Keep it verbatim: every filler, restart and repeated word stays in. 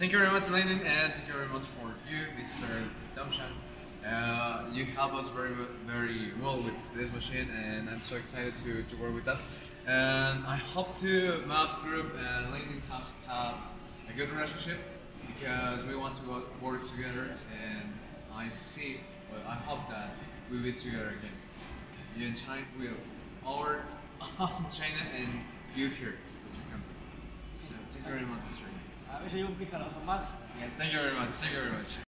Thank you very much, Lenin, and thank you very much for you, Mister Damshan. Uh, you help us very very well with this machine, and I'm so excited to, to work with that. And I hope to Map Group and Lenin have, have a good relationship because we want to go, work together. And I see, well, I hope that we'll be together again. You in China, will our awesome China, and you here with your company. So thank you very much, Mister A ver si hay un pícaro, Juan. Yes, thank you very much. Thank you very much.